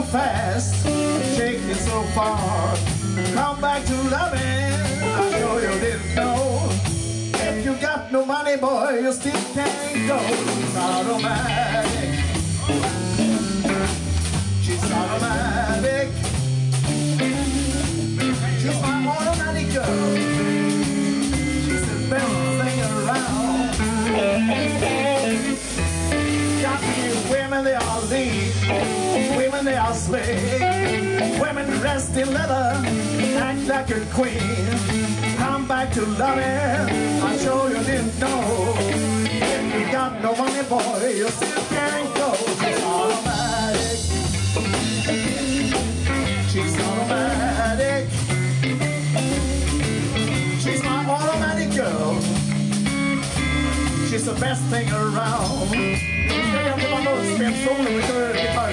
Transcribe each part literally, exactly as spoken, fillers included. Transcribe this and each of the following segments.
fast, shaking so far. Come back to loving, I know you didn't know. If you got no money, boy, you still can't go. She's automatic. She's automatic. She's my automatic girl. She's the best thing around. Got me women, they are lean. Women, they are slick. Women dressed in leather, act like a queen. Come back to loving, I'm sure you didn't know. If you got no money, boy, you still can't go. She's automatic. She's automatic. She's my automatic girl. She's the best thing around. Stay up to my munspel, solo with her guitar.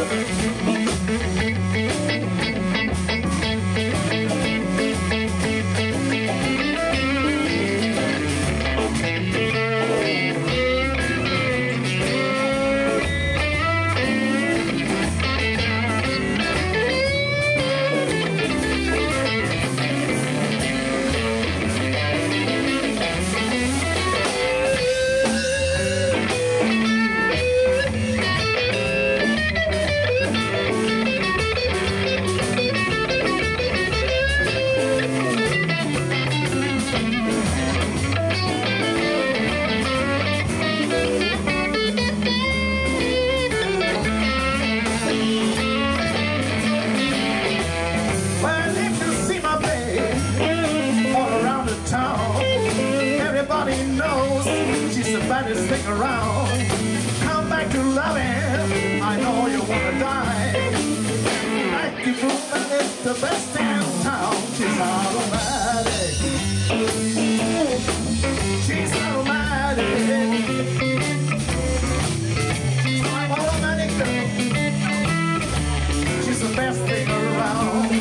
Everybody knows she's the baddest thing around. Come back to loving, I know you wanna die. Like you moving is the best in town. She's automatic. She's automatic. She's my automatic girl. She's the best thing around.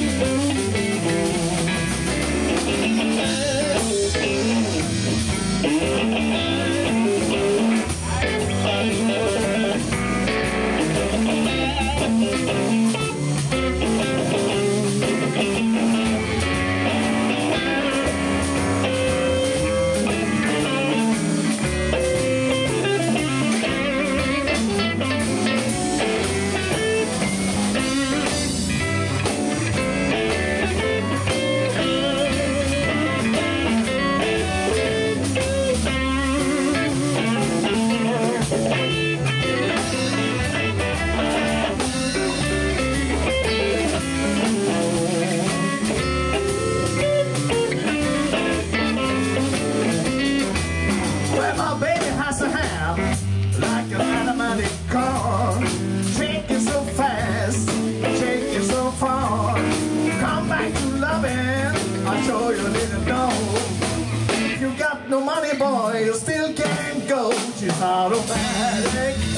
Like an automatic car, shaking so fast, shaking so far. Come back to loving, I'm sure you didn't know. If you got no money, boy, you still can't go. She's automatic.